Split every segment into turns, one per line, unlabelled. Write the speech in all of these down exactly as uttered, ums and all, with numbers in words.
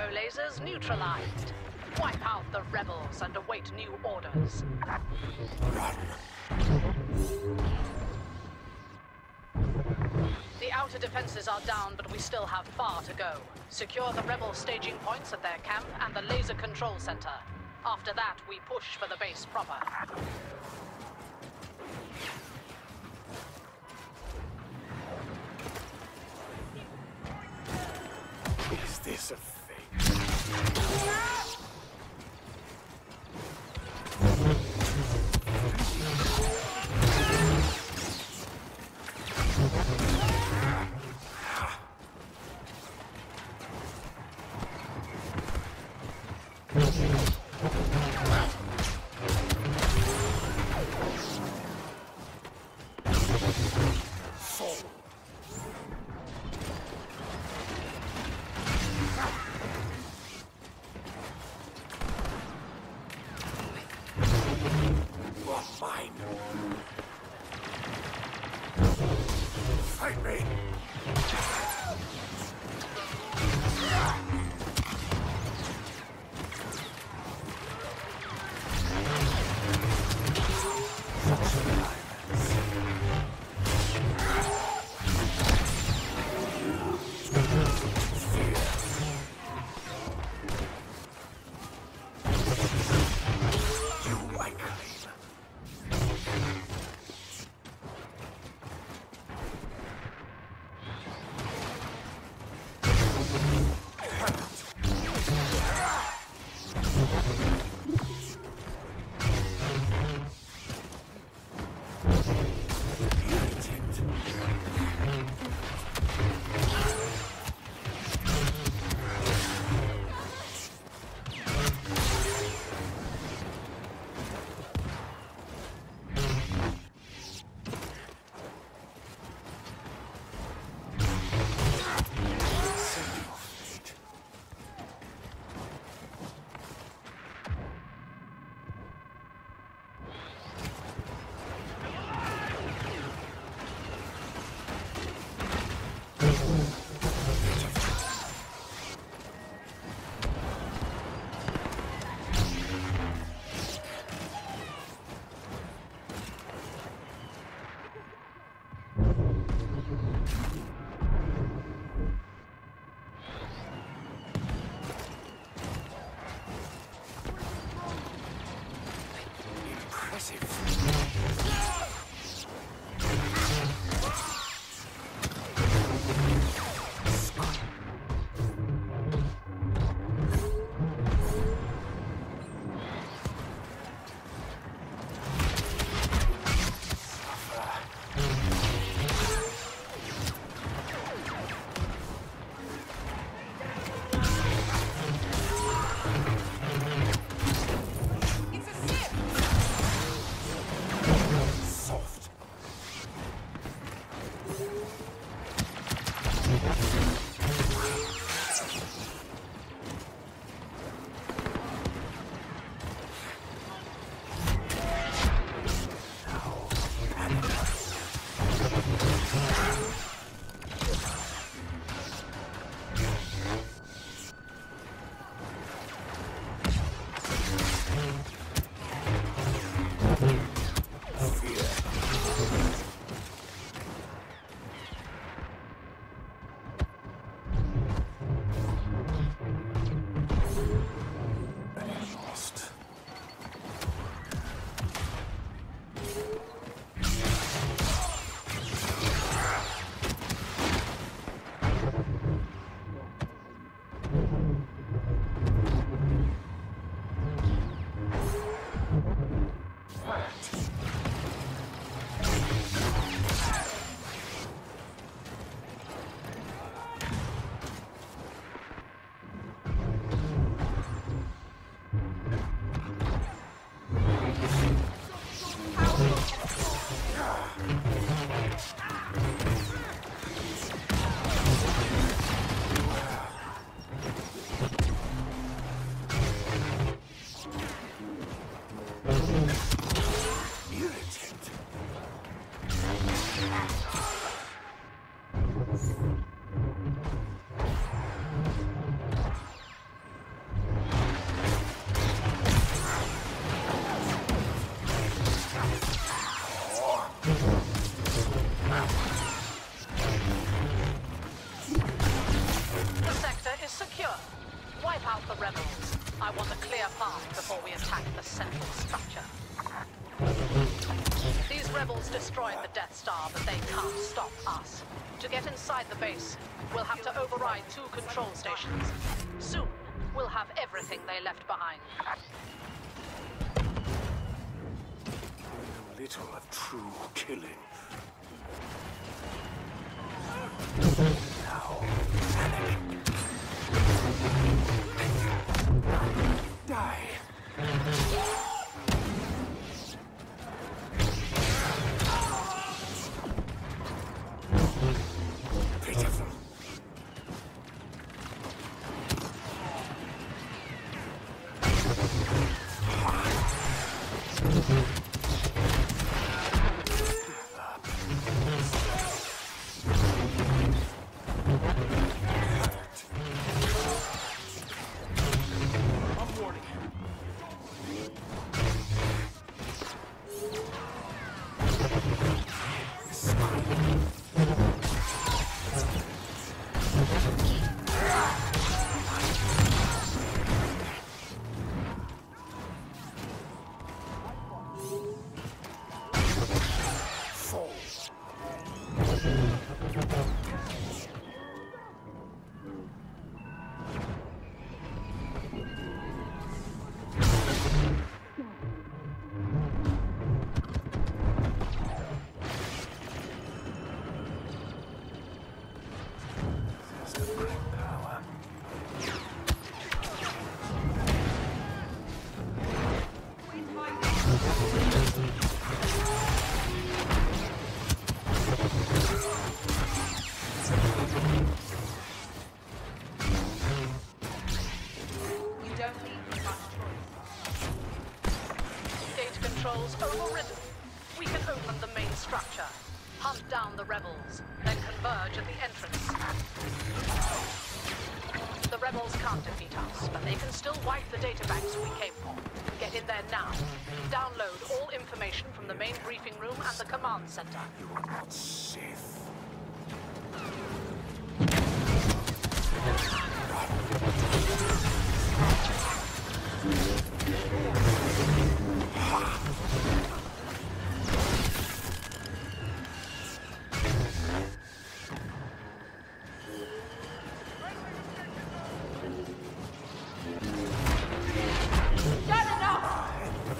lasers neutralized. Wipe out the rebels and await new orders. The outer defenses are down, but we still have far to go. Secure the rebel staging points at their camp and the laser control center. After that, we push for the base proper.
Is this a fake? Fight me!
Sure. Wipe out the rebels. I want a clear path before we attack the central structure. These rebels destroyed the Death Star, but they can't stop us. To get inside the base, we'll have to override two control stations. Soon, we'll have everything they left behind.
A little of true killing. Now, panic. Die. Pitiful.
Overridden. We can open the main structure, hunt down the rebels, then converge at the entrance. The rebels can't defeat us, but they can still wipe the databanks we came for. Get in there now. Download all information from the main briefing room and the command center.
You are not safe.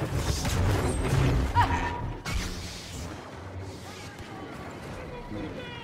Enough!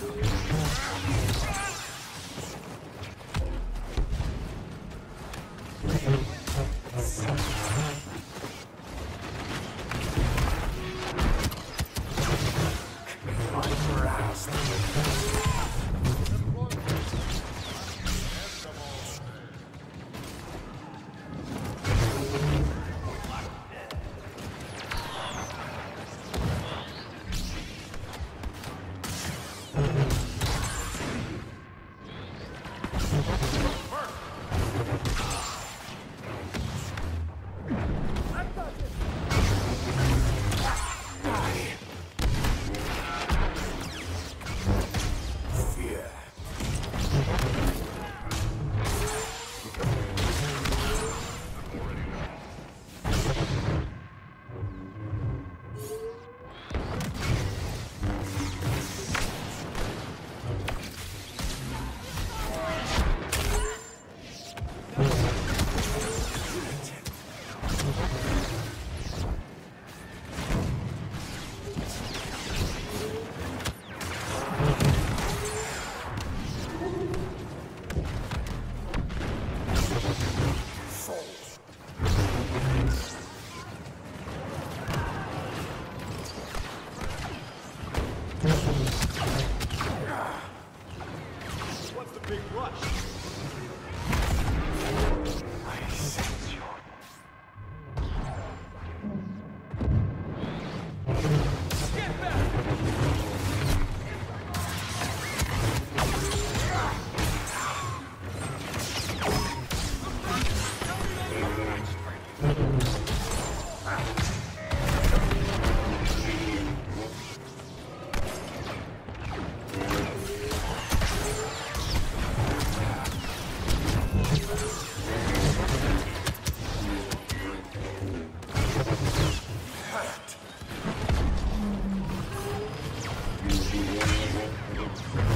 Hurt.